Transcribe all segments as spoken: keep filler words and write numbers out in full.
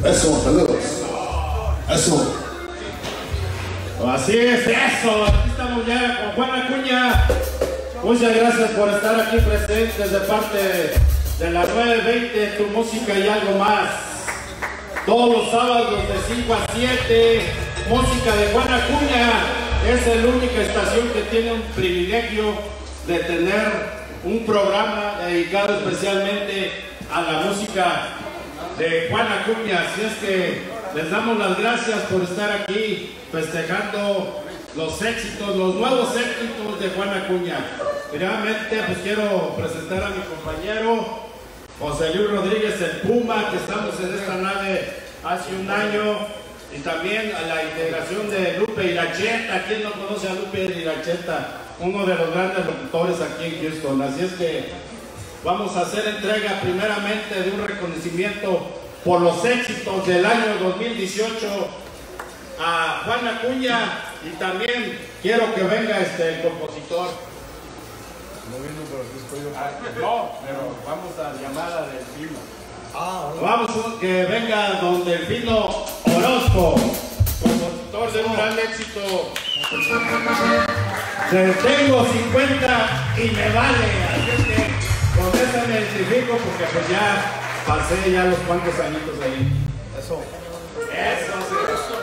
Eso, saludos. Eso. Así es, eso. Aquí estamos ya con Juan Acuña. Muchas gracias por estar aquí presentes de parte de la nueve veinte, tu música y algo más. Todos los sábados de cinco a siete, música de Juan Acuña. Es la única estación que tiene un privilegio de tener un programa dedicado especialmente a la música de Juan Acuña. Así es que les damos las gracias por estar aquí festejando los éxitos, los nuevos éxitos de Juan Acuña. Primeramente, pues quiero presentar a mi compañero José Luis Rodríguez, el Puma, que estamos en esta nave hace un año, y también a la integración de Lupe Iracheta. ¿Quién no conoce a Lupe Iracheta? Uno de los grandes locutores aquí en Houston. Así es que vamos a hacer entrega primeramente de un reconocimiento por los éxitos del año dos mil dieciocho a Juan Acuña, y también quiero que venga este el compositor. No vino, pero aquí estoy yo. Ah, no, pero vamos a llamada del Delfino. Ah, vamos que venga don Delfino Orozco, compositor de un gran éxito. Tengo cincuenta y me vale, así es que con eso me identifico porque pues ya pasé ya los cuantos añitos ahí. Eso. Eso, sí.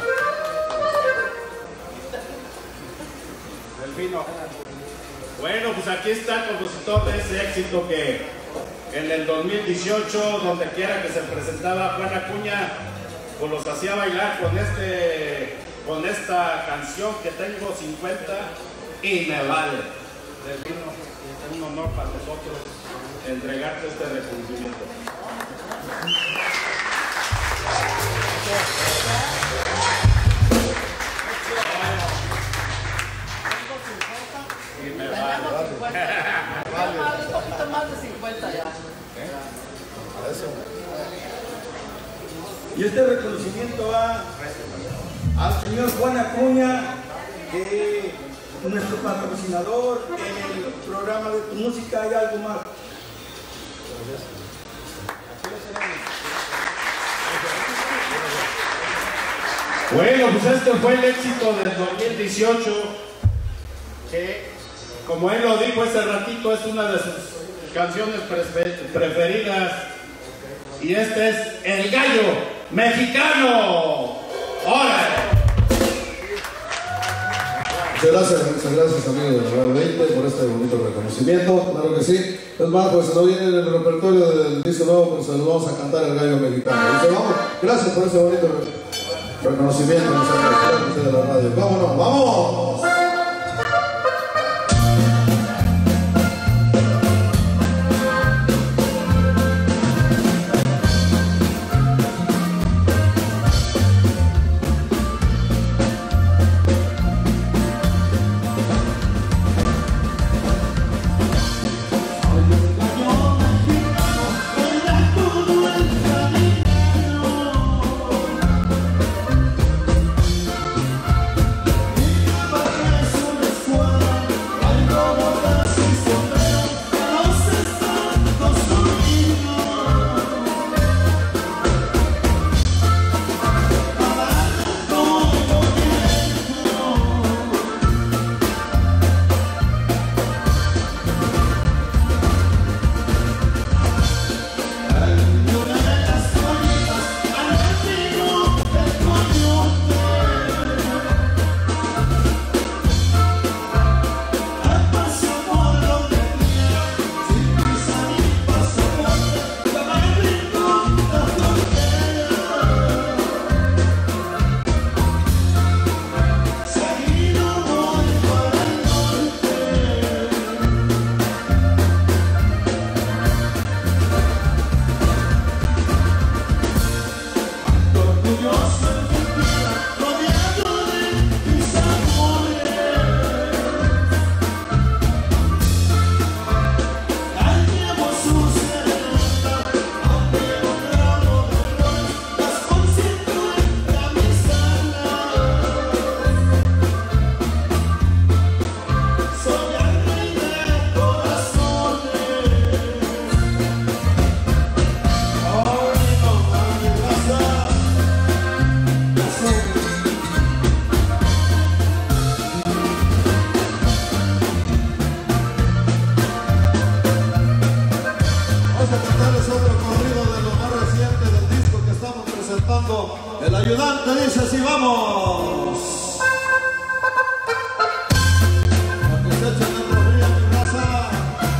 Delfino. Bueno, pues aquí está el compositor de ese éxito que en el dos mil dieciocho, donde quiera que se presentaba Juan Acuña, pues los hacía bailar con este, con esta canción que tengo cincuenta y me vale. Delfino, es un honor para nosotros entregarte este reconocimiento. Y me vale. Un poquito más de cincuenta ya. Y este reconocimiento va al señor Juan Acuña, que es nuestro patrocinador en el programa de Tu Música y Algo Más. Bueno, pues este fue el éxito del dos mil dieciocho, que como él lo dijo hace ratito, es una de sus canciones preferidas, y este es El Gallo Mexicano. ¡Órale! Muchas gracias, muchas gracias amigos de la nueve veinte por este bonito reconocimiento, claro que sí. Es más, pues no viene en el repertorio del disco nuevo, pues nos vamos a cantar El Gallo Mexicano. Dice, vamos, gracias por ese bonito reconocimiento, muchas de la radio. Vámonos, vamos. Bye. Paco, el ayudante dice así, vamos. Para que se echen la corrida, mi raza.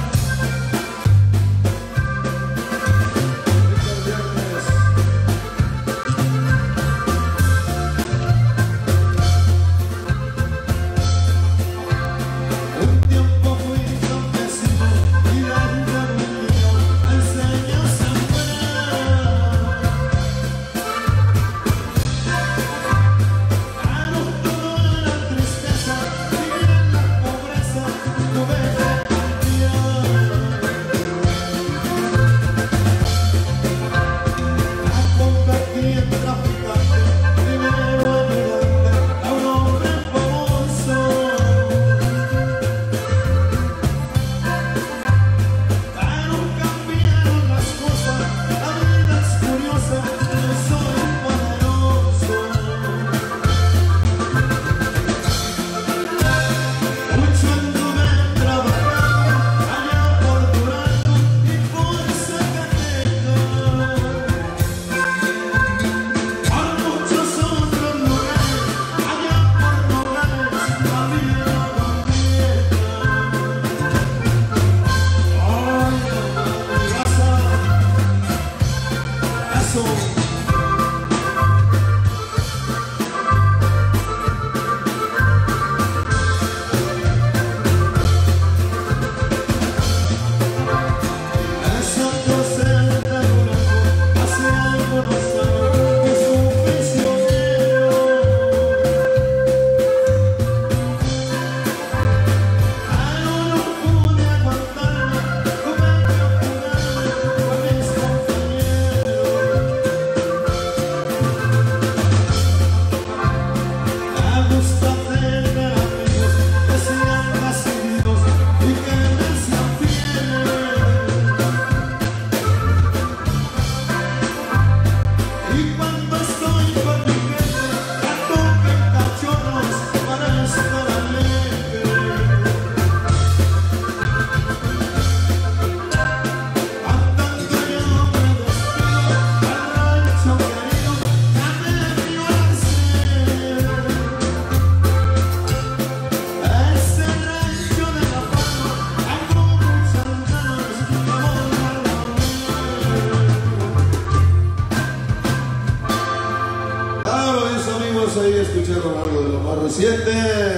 Ahí escucharon algo de lo más reciente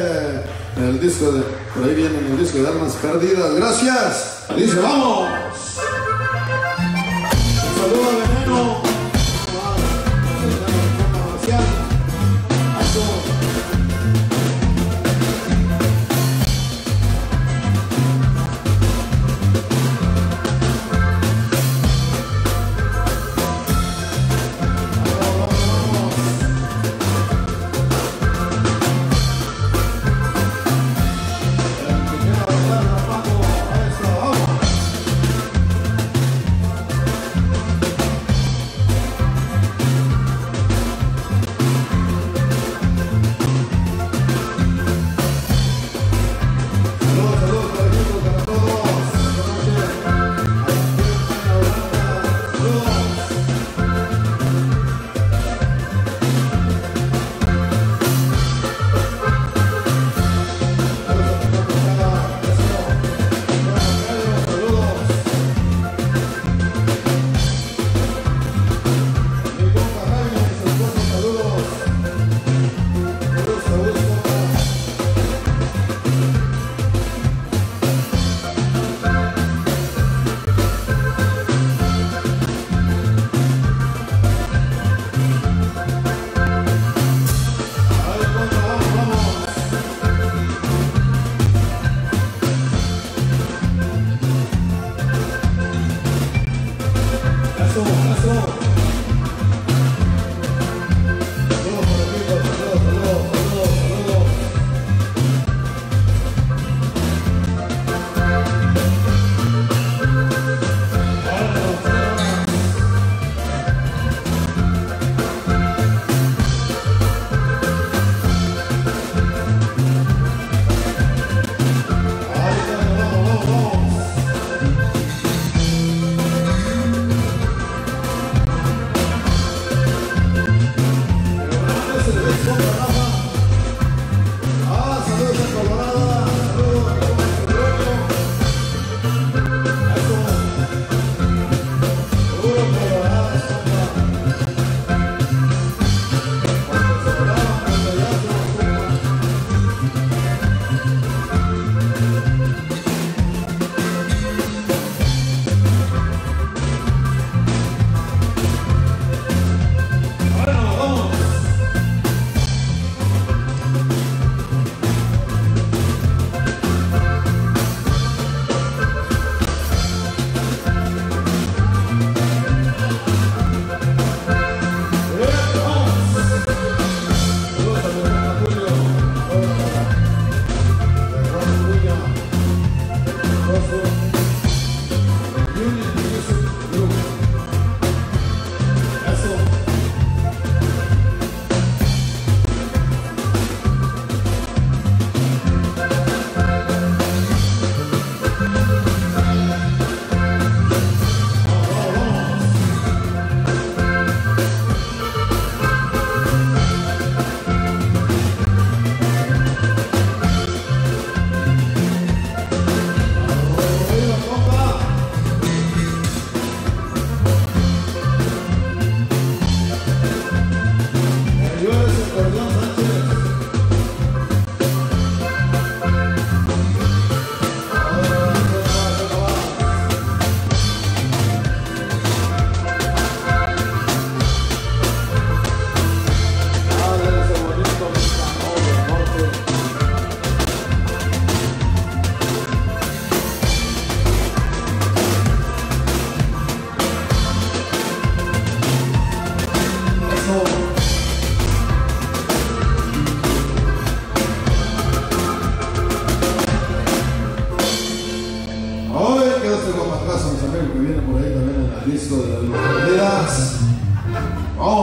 en el disco de, por ahí viene el disco de Armas Perdidas. Gracias, dice vamos. Un saludo a Veneno.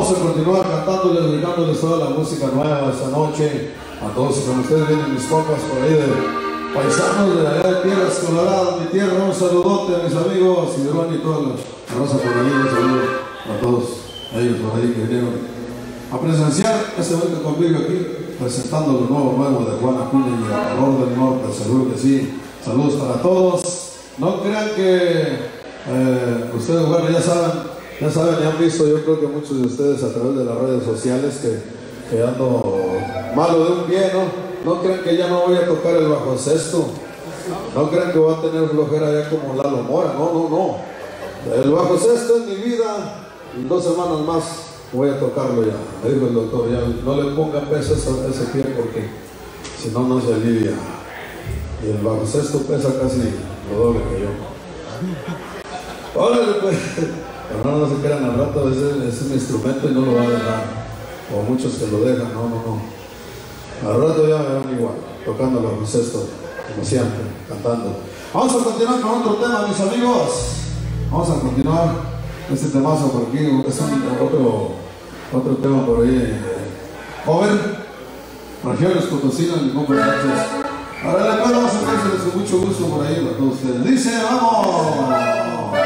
Vamos a continuar cantándoles, dedicándoles toda la música nueva esta noche. A todos, como ustedes vienen mis compas por ahí de paisanos de allá de Tierras Coloradas, mi tierra. Un saludote a mis amigos Ciderón y toda la raza por ahí. Un saludo a todos ellos por ahí que vinieron a presenciar este evento conmigo aquí, presentando lo nuevo nuevo de Juan Acuña y el Color del Norte. Seguro que sí. Saludos para todos. No crean que eh, ustedes, bueno, ya saben, ya saben, ya han visto, yo creo que muchos de ustedes a través de las redes sociales que, que ando malo de un pie, ¿no? No crean que ya no voy a tocar el bajo sexto. No crean que voy a tener flojera ya como Lalo Mora. No, no, no. El bajo sexto en mi vida, en dos semanas más voy a tocarlo ya. Me dijo el doctor, ya no le pongan peso a ese pie porque si no, no se alivia. Y el bajo sexto pesa casi lo doble que yo. Órale, pues. Pero no, no se quedan al rato, ese es un instrumento y no lo va a dejar. O muchos que lo dejan, no, no, no. Al rato ya me van igual, tocando el bajo sexto, como siempre, cantando. Vamos a continuar con otro tema, mis amigos. Vamos a continuar este temazo por aquí, es un, otro, otro tema por ahí. Eh, joven, regiones potosinas, mi compa Sánchez. Ahora después vamos a hacerles con mucho gusto por ahí para todos ustedes. Dice, vamos.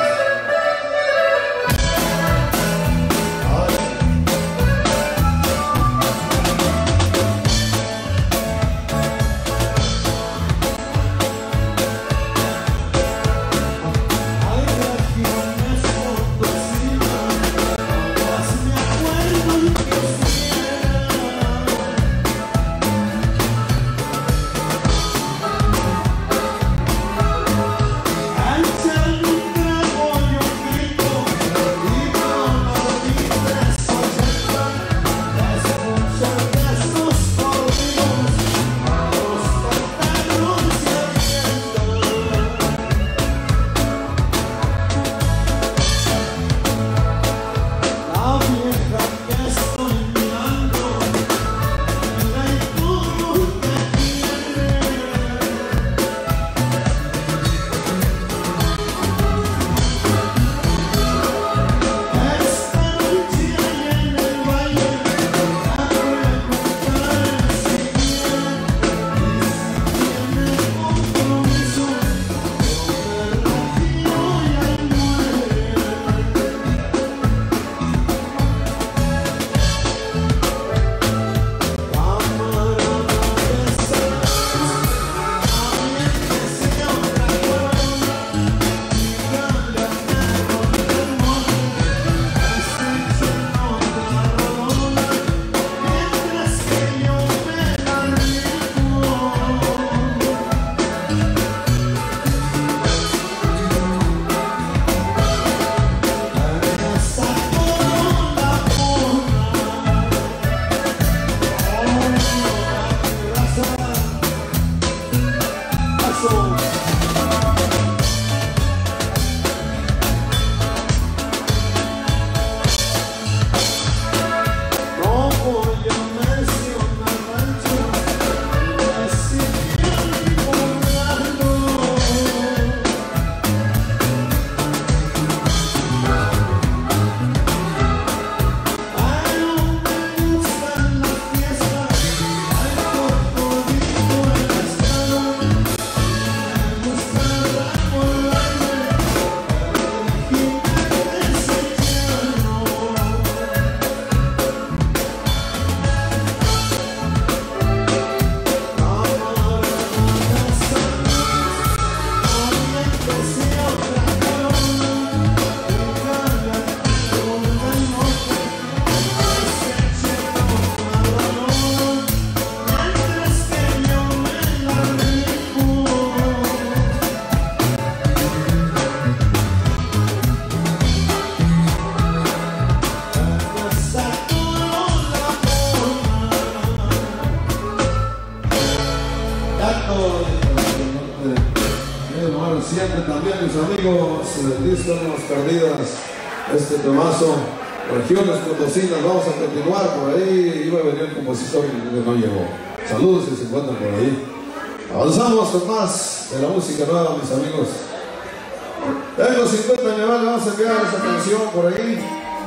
Perdidas, este temazo, regiones potosinas. Vamos a continuar por ahí. Iba a venir el compositor y no llegó. Saludos si se encuentran por ahí. Avanzamos con más de la música nueva, mis amigos. En los cincuenta me vale, vamos a enviar esa canción por ahí.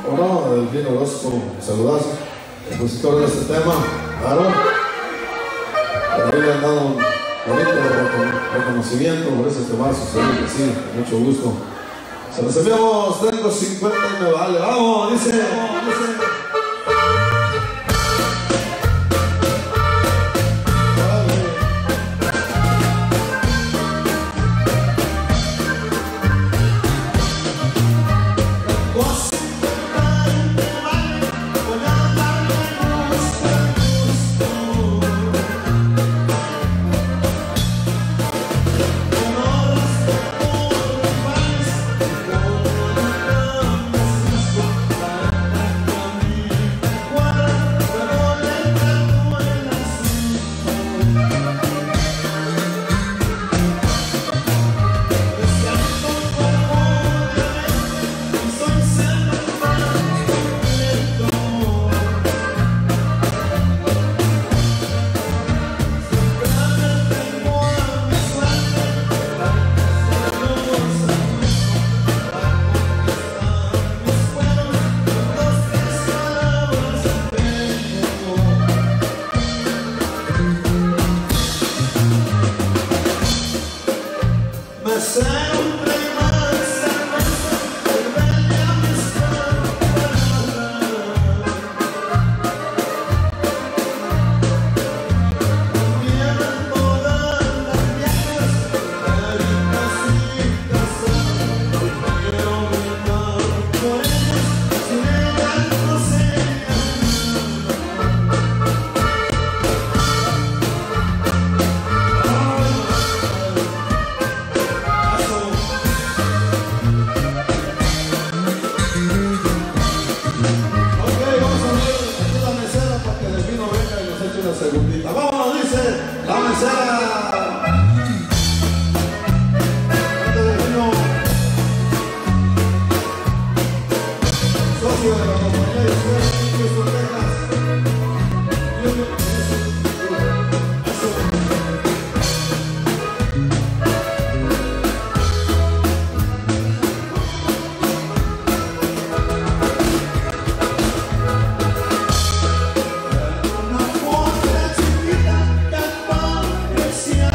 ¿o no? Delfín Orozco, saludazo, compositor de este tema, claro. Por ahí le han dado un bonito reconocimiento por ese temazo, sí, con mucho gusto. Se los enviamos, tengo cincuenta y me vale, vamos, dice, dice. Una foto chiquita que aparecía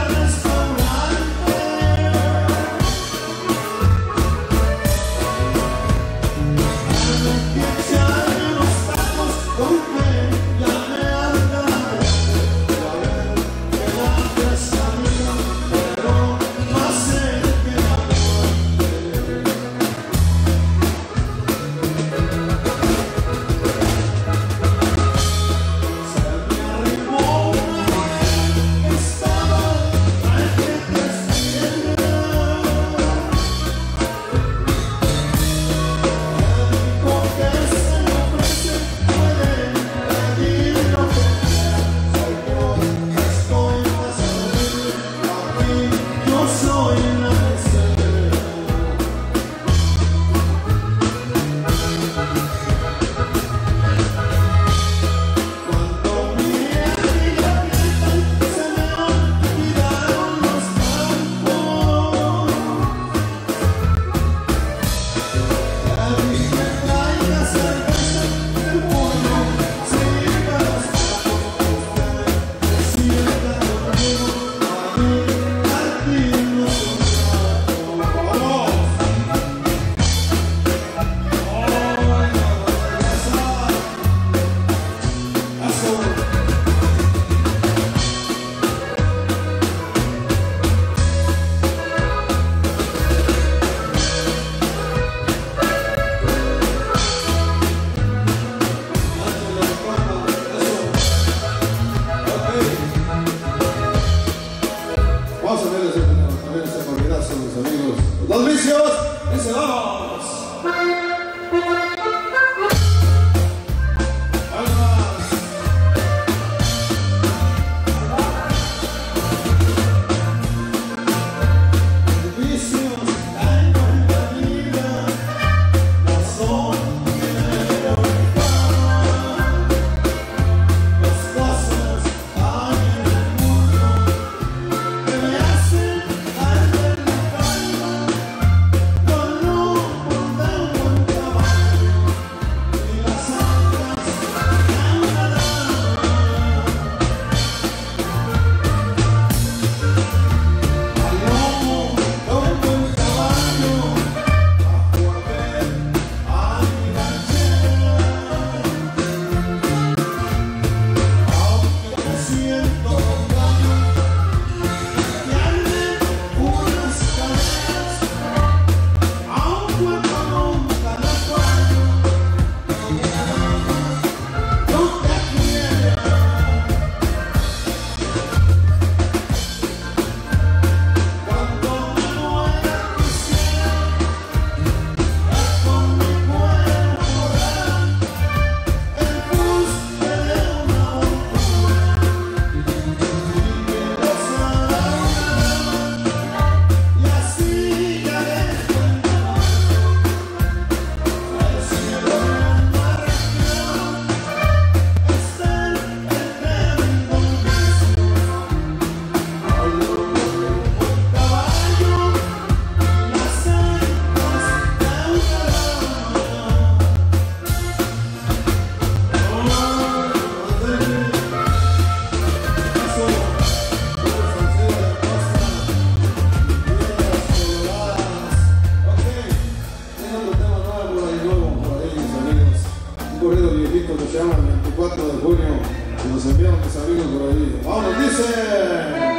cuatro de junio. Y nos enviaron mis amigos por ahí. ¡Vámonos, dice!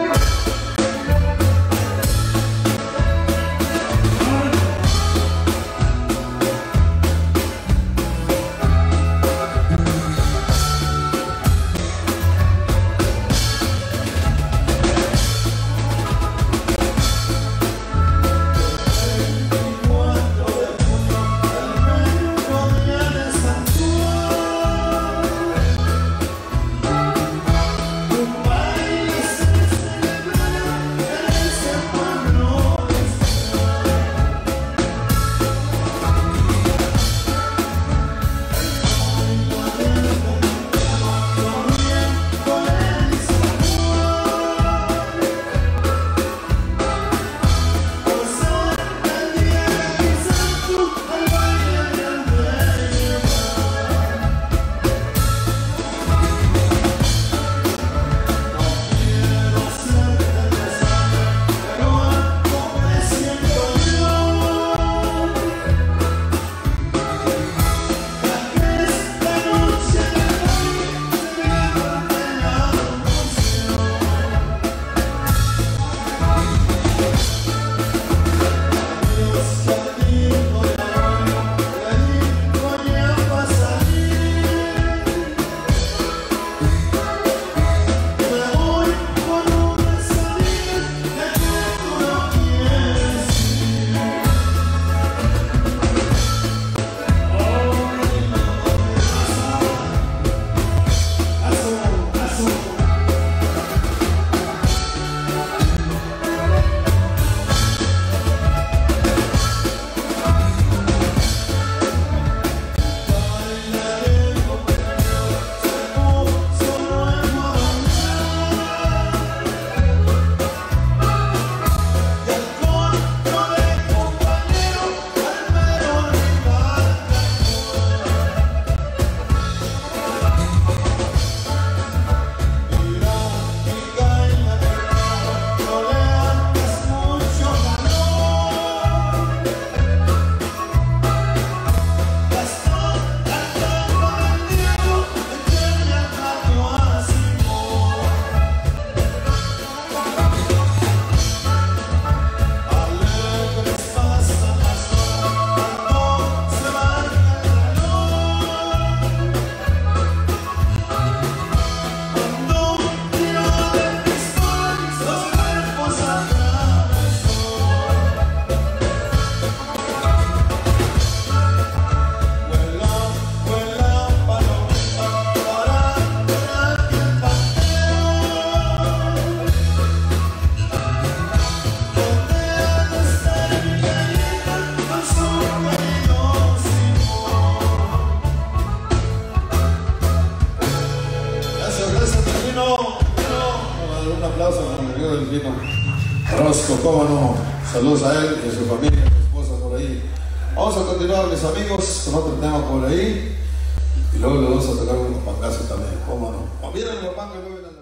Un aplauso a mi amigo del vino Rosco, cómo no. Saludos a él y a su familia, a su esposa por ahí. Vamos a continuar, mis amigos, con otro tema por ahí. Y luego le vamos a tocar un guapangazo también, cómo no. O miren el guapango y luego vienen